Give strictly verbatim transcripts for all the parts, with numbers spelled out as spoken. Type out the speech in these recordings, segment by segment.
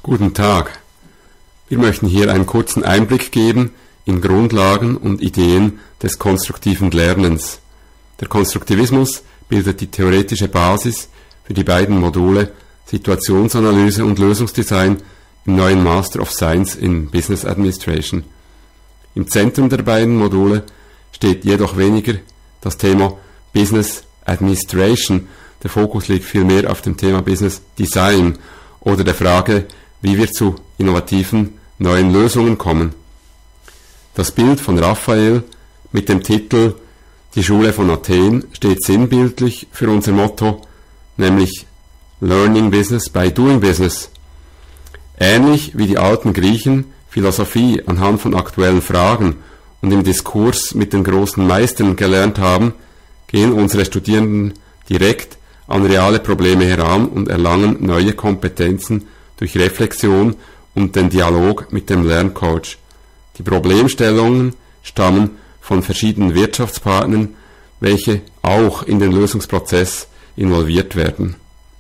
Guten Tag. Wir möchten hier einen kurzen Einblick geben in Grundlagen und Ideen des konstruktiven Lernens. Der Konstruktivismus bildet die theoretische Basis für die beiden Module Situationsanalyse und Lösungsdesign im neuen Master of Science in Business Administration. Im Zentrum der beiden Module steht jedoch weniger das Thema Business Administration. Der Fokus liegt vielmehr auf dem Thema Business Design oder der Frage, wie wir zu innovativen neuen Lösungen kommen. Das Bild von Raphael mit dem Titel Die Schule von Athen steht sinnbildlich für unser Motto, nämlich Learning Business by Doing Business. Ähnlich wie die alten Griechen Philosophie anhand von aktuellen Fragen und im Diskurs mit den großen Meistern gelernt haben, gehen unsere Studierenden direkt an reale Probleme heran und erlangen neue Kompetenzen durch Reflexion und den Dialog mit dem Lerncoach. Die Problemstellungen stammen von verschiedenen Wirtschaftspartnern, welche auch in den Lösungsprozess involviert werden.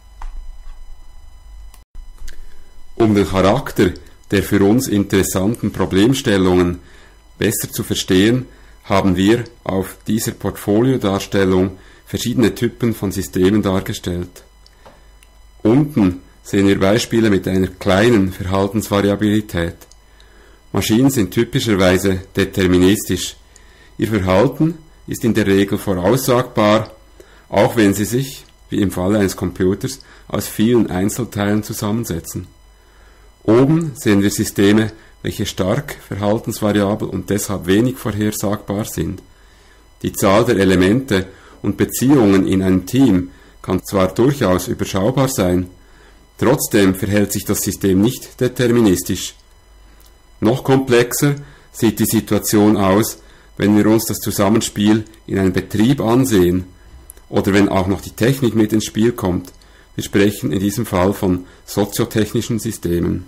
Um den Charakter der für uns interessanten Problemstellungen besser zu verstehen, haben wir auf dieser Portfoliodarstellung verschiedene Typen von Systemen dargestellt. Unten sehen wir Beispiele mit einer kleinen Verhaltensvariabilität. Maschinen sind typischerweise deterministisch. Ihr Verhalten ist in der Regel voraussagbar, auch wenn sie sich, wie im Falle eines Computers, aus vielen Einzelteilen zusammensetzen. Oben sehen wir Systeme, welche stark verhaltensvariabel und deshalb wenig vorhersagbar sind. Die Zahl der Elemente und Beziehungen in einem Team kann zwar durchaus überschaubar sein, trotzdem verhält sich das System nicht deterministisch. Noch komplexer sieht die Situation aus, wenn wir uns das Zusammenspiel in einem Betrieb ansehen oder wenn auch noch die Technik mit ins Spiel kommt. Wir sprechen in diesem Fall von soziotechnischen Systemen.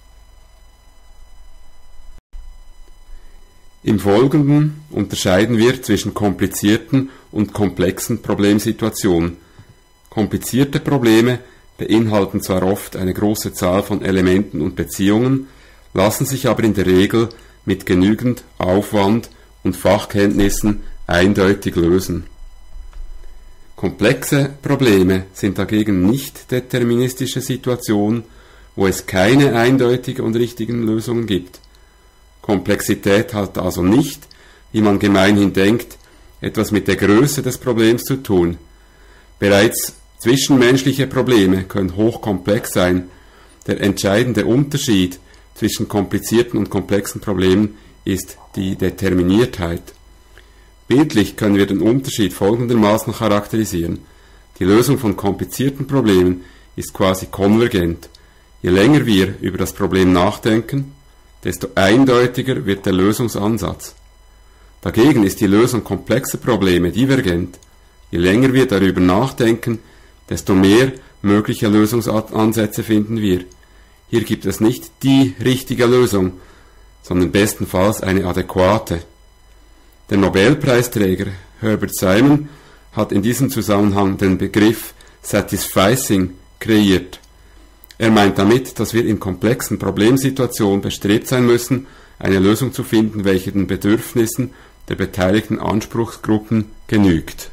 Im Folgenden unterscheiden wir zwischen komplizierten und komplexen Problemsituationen. Komplizierte Probleme beinhalten zwar oft eine große Zahl von Elementen und Beziehungen, lassen sich aber in der Regel mit genügend Aufwand und Fachkenntnissen eindeutig lösen. Komplexe Probleme sind dagegen nicht deterministische Situationen, wo es keine eindeutigen und richtigen Lösungen gibt. Komplexität hat also nicht, wie man gemeinhin denkt, etwas mit der Größe des Problems zu tun. Bereits zwischenmenschliche Probleme können hochkomplex sein. Der entscheidende Unterschied zwischen komplizierten und komplexen Problemen ist die Determiniertheit. Bildlich können wir den Unterschied folgendermaßen charakterisieren. Die Lösung von komplizierten Problemen ist quasi konvergent. Je länger wir über das Problem nachdenken, desto eindeutiger wird der Lösungsansatz. Dagegen ist die Lösung komplexer Probleme divergent. Je länger wir darüber nachdenken, desto mehr mögliche Lösungsansätze finden wir. Hier gibt es nicht die richtige Lösung, sondern bestenfalls eine adäquate. Der Nobelpreisträger Herbert Simon hat in diesem Zusammenhang den Begriff Satisficing kreiert. Er meint damit, dass wir in komplexen Problemsituationen bestrebt sein müssen, eine Lösung zu finden, welche den Bedürfnissen der beteiligten Anspruchsgruppen genügt.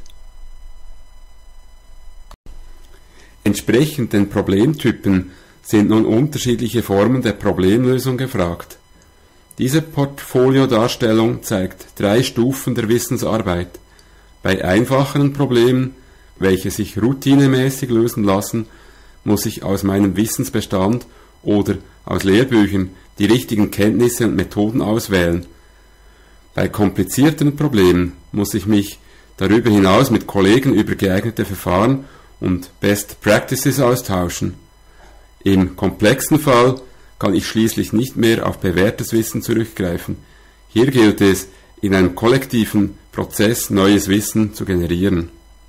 Entsprechend den Problemtypen sind nun unterschiedliche Formen der Problemlösung gefragt. Diese Portfoliodarstellung zeigt drei Stufen der Wissensarbeit. Bei einfacheren Problemen, welche sich routinemäßig lösen lassen, muss ich aus meinem Wissensbestand oder aus Lehrbüchern die richtigen Kenntnisse und Methoden auswählen. Bei komplizierten Problemen muss ich mich darüber hinaus mit Kollegen über geeignete Verfahren und Best Practices austauschen. Im komplexen Fall kann ich schließlich nicht mehr auf bewährtes Wissen zurückgreifen. Hier gilt es, in einem kollektiven Prozess neues Wissen zu generieren.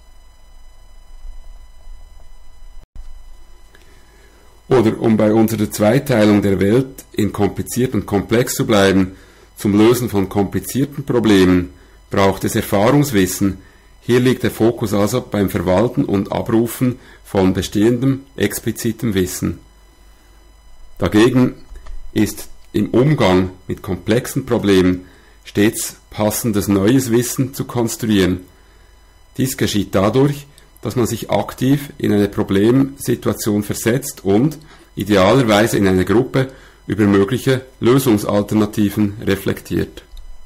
Oder um bei unserer Zweiteilung der Welt in kompliziert und komplex zu bleiben, zum Lösen von komplizierten Problemen braucht es Erfahrungswissen. Hier liegt der Fokus also beim Verwalten und Abrufen von bestehendem explizitem Wissen. Dagegen ist im Umgang mit komplexen Problemen stets passendes neues Wissen zu konstruieren. Dies geschieht dadurch, dass man sich aktiv in eine Problemsituation versetzt und idealerweise in einer Gruppe über mögliche Lösungsalternativen reflektiert.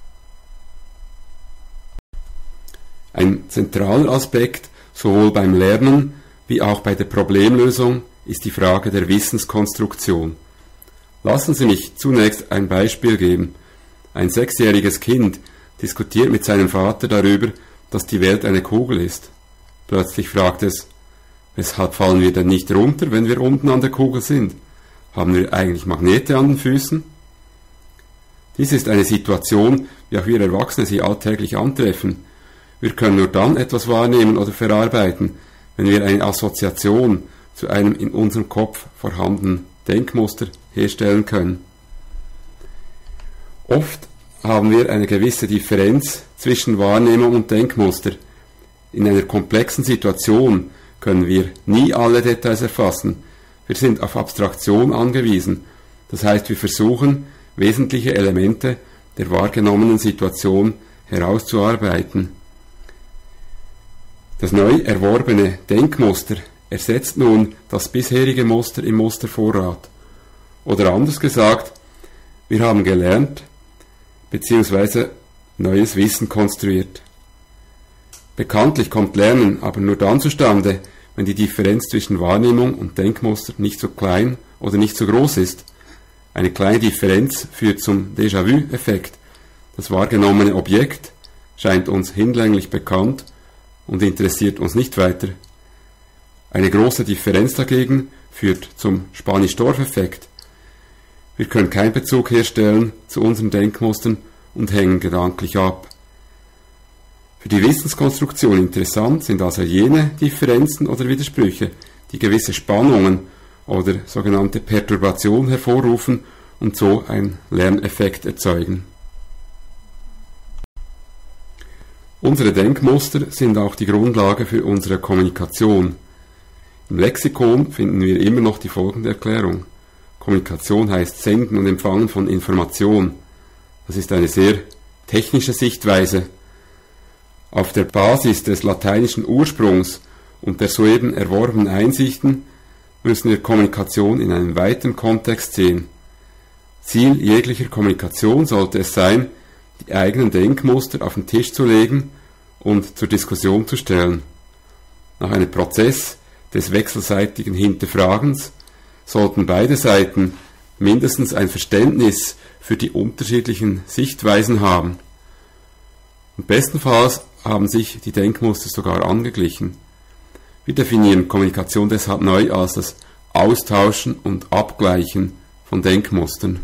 Ein zentraler Aspekt sowohl beim Lernen wie auch bei der Problemlösung ist die Frage der Wissenskonstruktion. Lassen Sie mich zunächst ein Beispiel geben. Ein sechsjähriges Kind diskutiert mit seinem Vater darüber, dass die Welt eine Kugel ist. Plötzlich fragt es, weshalb fallen wir denn nicht runter, wenn wir unten an der Kugel sind? Haben wir eigentlich Magnete an den Füßen? Dies ist eine Situation, wie auch wir Erwachsene sie alltäglich antreffen. Wir können nur dann etwas wahrnehmen oder verarbeiten, wenn wir eine Assoziation zu einem in unserem Kopf vorhandenen Denkmuster herstellen können. Oft haben wir eine gewisse Differenz zwischen Wahrnehmung und Denkmuster. In einer komplexen Situation können wir nie alle Details erfassen. Wir sind auf Abstraktion angewiesen. Das heißt, wir versuchen, wesentliche Elemente der wahrgenommenen Situation herauszuarbeiten. Das neu erworbene Denkmuster ersetzt nun das bisherige Muster im Mustervorrat. Oder anders gesagt, wir haben gelernt bzw. neues Wissen konstruiert. Bekanntlich kommt Lernen aber nur dann zustande, wenn die Differenz zwischen Wahrnehmung und Denkmuster nicht so klein oder nicht so groß ist. Eine kleine Differenz führt zum Déjà-vu-Effekt. Das wahrgenommene Objekt scheint uns hinlänglich bekannt und interessiert uns nicht weiter. Eine große Differenz dagegen führt zum Spanisch-Dorf-Effekt. Wir können keinen Bezug herstellen zu unseren Denkmustern und hängen gedanklich ab. Für die Wissenskonstruktion interessant sind also jene Differenzen oder Widersprüche, die gewisse Spannungen oder sogenannte Perturbationen hervorrufen und so einen Lerneffekt erzeugen. Unsere Denkmuster sind auch die Grundlage für unsere Kommunikation. Im Lexikon finden wir immer noch die folgende Erklärung. Kommunikation heißt Senden und Empfangen von Information. Das ist eine sehr technische Sichtweise. Auf der Basis des lateinischen Ursprungs und der soeben erworbenen Einsichten müssen wir Kommunikation in einem weiteren Kontext sehen. Ziel jeglicher Kommunikation sollte es sein, die eigenen Denkmuster auf den Tisch zu legen und zur Diskussion zu stellen. Nach einem Prozess des wechselseitigen Hinterfragens sollten beide Seiten mindestens ein Verständnis für die unterschiedlichen Sichtweisen haben. Und bestenfalls haben sich die Denkmuster sogar angeglichen. Wir definieren Kommunikation deshalb neu als das Austauschen und Abgleichen von Denkmustern.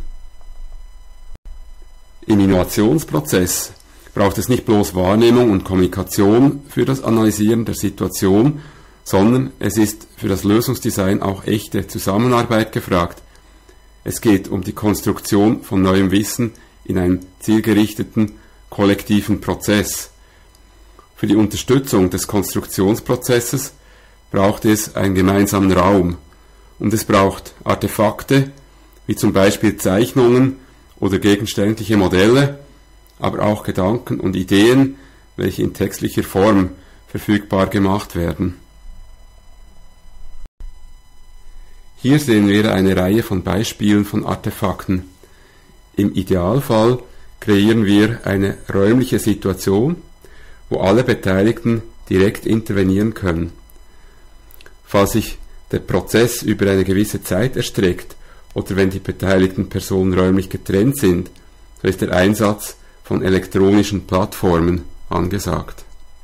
Im Innovationsprozess braucht es nicht bloß Wahrnehmung und Kommunikation für das Analysieren der Situation, sondern es ist für das Lösungsdesign auch echte Zusammenarbeit gefragt. Es geht um die Konstruktion von neuem Wissen in einem zielgerichteten, kollektiven Prozess. Für die Unterstützung des Konstruktionsprozesses braucht es einen gemeinsamen Raum und es braucht Artefakte, wie zum Beispiel Zeichnungen oder gegenständliche Modelle, aber auch Gedanken und Ideen, welche in textlicher Form verfügbar gemacht werden. Hier sehen wir eine Reihe von Beispielen von Artefakten. Im Idealfall kreieren wir eine räumliche Situation, wo alle Beteiligten direkt intervenieren können. Falls sich der Prozess über eine gewisse Zeit erstreckt oder wenn die beteiligten Personen räumlich getrennt sind, so ist der Einsatz von elektronischen Plattformen angesagt.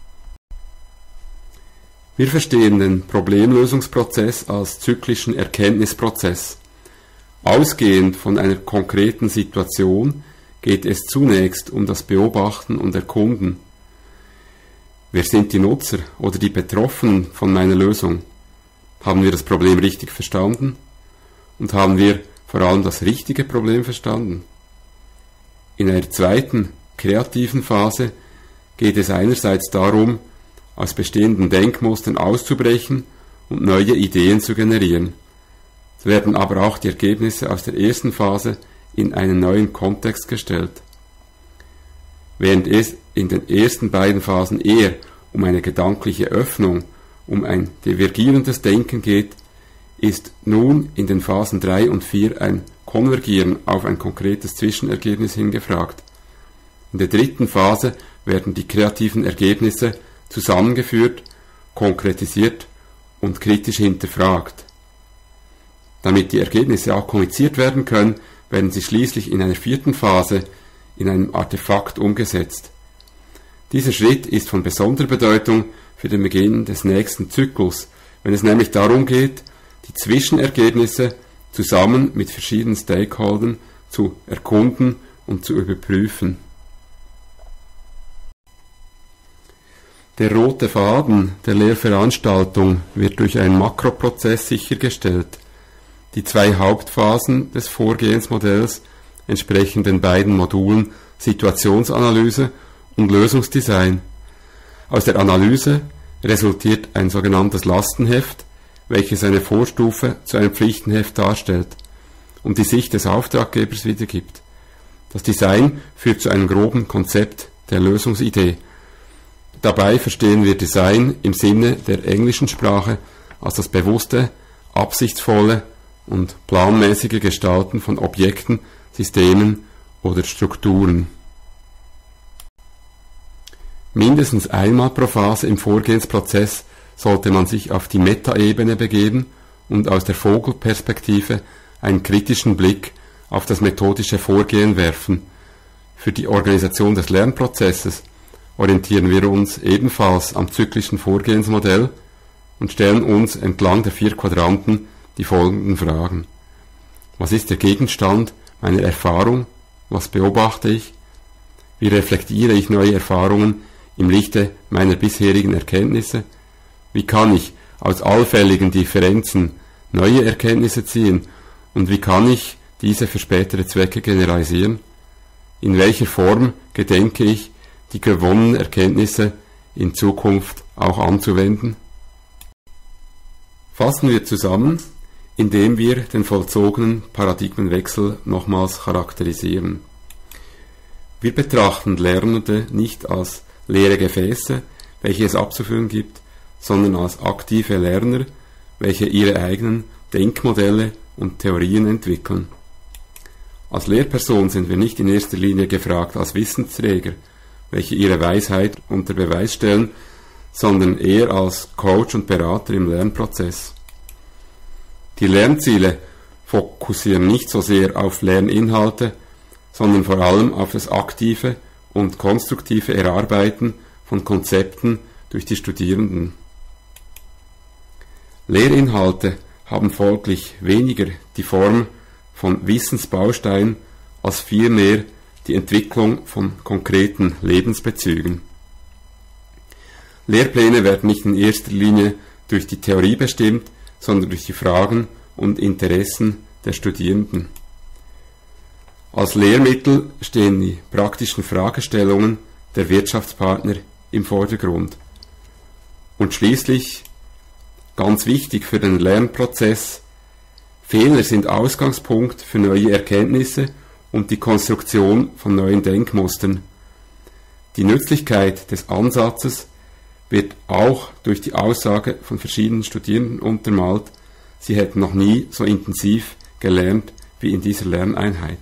Wir verstehen den Problemlösungsprozess als zyklischen Erkenntnisprozess. Ausgehend von einer konkreten Situation geht es zunächst um das Beobachten und Erkunden. Wer sind die Nutzer oder die Betroffenen von meiner Lösung? Haben wir das Problem richtig verstanden? Und haben wir vor allem das richtige Problem verstanden? In einer zweiten, kreativen Phase geht es einerseits darum, aus bestehenden Denkmustern auszubrechen und neue Ideen zu generieren. so werden aber auch die Ergebnisse aus der ersten Phase in einen neuen Kontext gestellt. Während es in den ersten beiden Phasen eher um eine gedankliche Öffnung, um ein divergierendes Denken geht, ist nun in den Phasen drei und vier ein Konvergieren auf ein konkretes Zwischenergebnis hingefragt. In der dritten Phase werden die kreativen Ergebnisse zusammengeführt, konkretisiert und kritisch hinterfragt. Damit die Ergebnisse auch kommuniziert werden können, werden sie schließlich in einer vierten Phase in einem Artefakt umgesetzt. Dieser Schritt ist von besonderer Bedeutung für den Beginn des nächsten Zyklus, wenn es nämlich darum geht, die Zwischenergebnisse zusammen mit verschiedenen Stakeholdern zu erkunden und zu überprüfen. Der rote Faden der Lehrveranstaltung wird durch einen Makroprozess sichergestellt. Die zwei Hauptphasen des Vorgehensmodells entsprechen den beiden Modulen Situationsanalyse und Lösungsdesign. Aus der Analyse resultiert ein sogenanntes Lastenheft, welches eine Vorstufe zu einem Pflichtenheft darstellt und die Sicht des Auftraggebers wiedergibt. Das Design führt zu einem groben Konzept der Lösungsidee. Dabei verstehen wir Design im Sinne der englischen Sprache als das bewusste, absichtsvolle und planmäßige Gestalten von Objekten, Systemen oder Strukturen. Mindestens einmal pro Phase im Vorgehensprozess sollte man sich auf die Metaebene begeben und aus der Vogelperspektive einen kritischen Blick auf das methodische Vorgehen werfen. Für die Organisation des Lernprozesses orientieren wir uns ebenfalls am zyklischen Vorgehensmodell und stellen uns entlang der vier Quadranten die folgenden Fragen. Was ist der Gegenstand meiner Erfahrung? Was beobachte ich? Wie reflektiere ich neue Erfahrungen im Lichte meiner bisherigen Erkenntnisse? Wie kann ich aus allfälligen Differenzen neue Erkenntnisse ziehen und wie kann ich diese für spätere Zwecke generalisieren? In welcher Form gedenke ich, die gewonnenen Erkenntnisse in Zukunft auch anzuwenden? Fassen wir zusammen, indem wir den vollzogenen Paradigmenwechsel nochmals charakterisieren. Wir betrachten Lernende nicht als leere Gefäße, welche es abzufüllen gibt, sondern als aktive Lerner, welche ihre eigenen Denkmodelle und Theorien entwickeln. Als Lehrperson sind wir nicht in erster Linie gefragt als Wissensträger, welche ihre Weisheit unter Beweis stellen, sondern eher als Coach und Berater im Lernprozess. Die Lernziele fokussieren nicht so sehr auf Lerninhalte, sondern vor allem auf das aktive und konstruktive Erarbeiten von Konzepten durch die Studierenden. Lehrinhalte haben folglich weniger die Form von Wissensbausteinen als vielmehr die Entwicklung von konkreten Lebensbezügen. Lehrpläne werden nicht in erster Linie durch die Theorie bestimmt, sondern durch die Fragen und Interessen der Studierenden. Als Lehrmittel stehen die praktischen Fragestellungen der Wirtschaftspartner im Vordergrund. Und schließlich, ganz wichtig für den Lernprozess, Fehler sind Ausgangspunkt für neue Erkenntnisse und die Konstruktion von neuen Denkmustern. Die Nützlichkeit des Ansatzes wird auch durch die Aussage von verschiedenen Studierenden untermalt, sie hätten noch nie so intensiv gelernt wie in dieser Lerneinheit.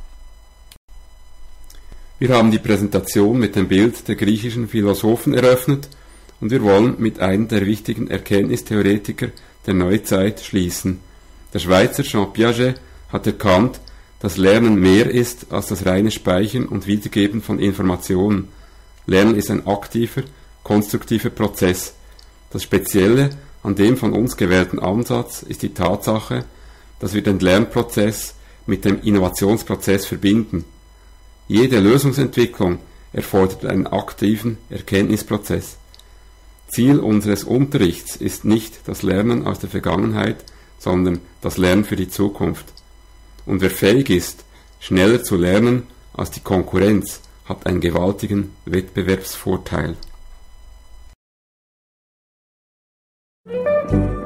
Wir haben die Präsentation mit dem Bild der griechischen Philosophen eröffnet und wir wollen mit einem der wichtigen Erkenntnistheoretiker der Neuzeit schließen. Der Schweizer Jean Piaget hat erkannt, dass Lernen mehr ist als das reine Speichern und Wiedergeben von Informationen. Lernen ist ein aktiver, konstruktiver Prozess. Das Spezielle an dem von uns gewählten Ansatz ist die Tatsache, dass wir den Lernprozess mit dem Innovationsprozess verbinden. Jede Lösungsentwicklung erfordert einen aktiven Erkenntnisprozess. Ziel unseres Unterrichts ist nicht das Lernen aus der Vergangenheit, sondern das Lernen für die Zukunft. Und wer fähig ist, schneller zu lernen als die Konkurrenz, hat einen gewaltigen Wettbewerbsvorteil.